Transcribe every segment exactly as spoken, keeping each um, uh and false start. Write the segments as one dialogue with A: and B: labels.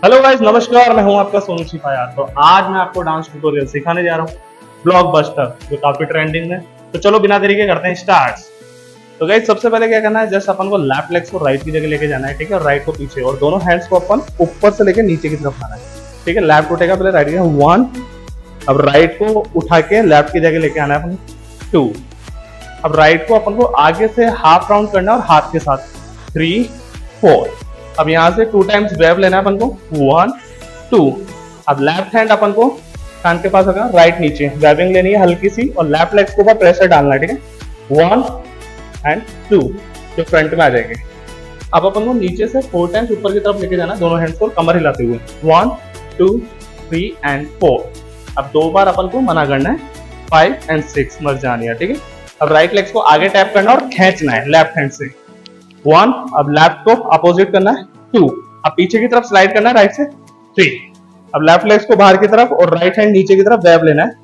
A: Hello guys, नमस्कार। मैं हूं आपका सोनू सिपाही। तो आज मैं आपको डांस ट्यूटोरियल सिखाने जा रहा हूं, ब्लॉकबस्टर, जो काफी ट्रेंडिंग है। तो चलो बिना देरी के करते हैं स्टार्ट। तो गाइस सबसे पहले क्या करना है, जस्ट अपन को लेफ्ट लेग्स को राइट की जगह लेके जाना है, ठीक है, और राइट को पीछे, और दोनों हैंड्स को अपन ऊपर से लेके नीचे की तरफ लाना है, ठीक है। लेफ्ट उठेगा पहले, राइट की वन, अब राइट को उठा के लेफ्ट की जगह लेके आना है अपन टू। अब राइट को अपन को आगे से हाफ राउंड करना है और हाथ के साथ थ्री फोर। अब यहाँ से टू टाइम्स वेव लेना है अपन को, वन टू। अब लेफ्ट हैंड अपन को कान के पास होगा, राइट नीचे वेविंग लेनी है हल्की सी, और लेफ्ट लेग्स के ऊपर प्रेशर डालना है, ठीक है, वन एंड टू, जो फ्रंट में आ जाएंगे। अब अपन को नीचे से फोर टाइम्स ऊपर की तरफ लेके जाना, दोनों हैंड्स को कमर हिलाते हुए, one two three and four. अब दो बार अपन को मना करना है, फाइव एंड सिक्स मर जानी है, ठीक है। अब राइट लेग्स को आगे टैप करना और खींचना है लेफ्ट हैंड से, वन। अब लेफ्ट को अपोजिट करना है, टू। अब पीछे की तरफ स्लाइड करना है राइट से, थ्री। अब लेफ्ट लेग्स को बाहर की तरफ और राइट हैंड नीचे की तरफ वेव लेना है,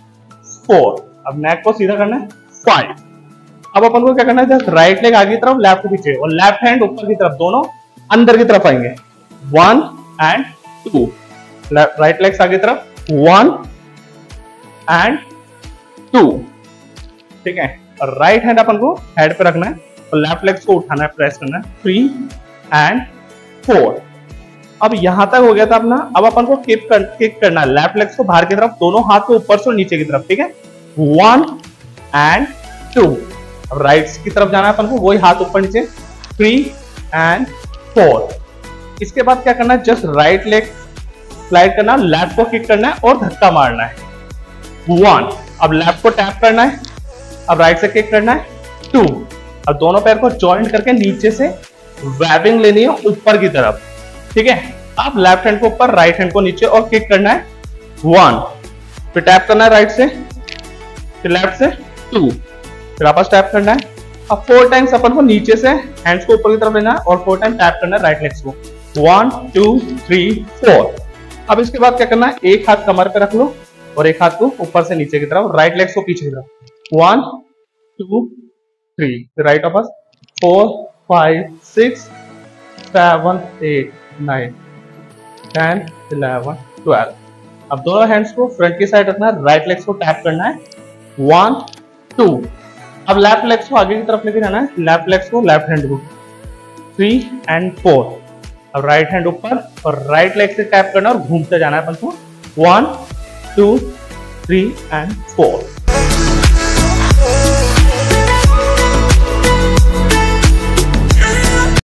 A: फोर। अब नेक को सीधा करना है, फाइव। अब अपन को क्या करना है, जस्ट राइट लेग आगे की तरफ, लेफ्ट पीछे, और लेफ्ट हैंड ऊपर की तरफ, दोनों अंदर की तरफ आएंगे, one and two. Right legs आगे तरफ, वन एंड टू, ठीक है। और राइट हैंड अपन को हेड पे रखना है और लेफ्ट लेग्स को उठाना है, प्रेस करना है, थ्री एंड फोर। अब यहां तक हो गया था अपना। अब अपन को किक कर, किक करना है लेफ्ट लेग्स को बाहर की तरफ, दोनों हाथ को ऊपर से नीचे की तरफ, ठीक है, वन एंड टू। अब राइट की तरफ जाना है अपन को, वही हाथ ऊपर नीचे, थ्री एंड फोर। इसके बाद क्या करना है, जस्ट राइट लेग स्लाइड करना, लेफ्ट को किक करना है और धक्का मारना है, वन। अब लेफ्ट को टैप करना है, अब राइट से किक करना है, टू। अब दोनों पैर को जॉइंट करके नीचे से वेबिंग लेनी है ऊपर की तरफ, ठीक है। अब लेफ्ट हैंड को ऊपर, राइट हैंड को नीचे और किक करना है, वन। फिर टैप करना है राइट से, फिर लेफ्ट से, टू। फिर वापस टैप करना है। अब फोर टाइम्स अपन को नीचे से हैंड्स को ऊपर की तरफ लेना है और फोर टाइम टैप करना है राइट लेग्स को, वन टू थ्री फोर। अब इसके बाद क्या करना है, एक हाथ कमर पे रख लो और एक हाथ को ऊपर से नीचे की तरफ, राइट लेग्स को पीछे की तरफ, वन टू थ्री, राइट वापस, four five six seven eight nine ten eleven twelve. अब दोनों हैंड्स को फ्रंट की साइड रखना है, राइट लेग्स को टैप करना है, वन टू। अब लेफ्ट लेग्स को आगे की तरफ लेके जाना है, लेफ्ट लेग्स को, लेफ्ट हैंड को, थ्री एंड फोर। अब राइट हैंड ऊपर और राइट लेग से टैप करना और घूमते जाना है अपन को, one two three and four.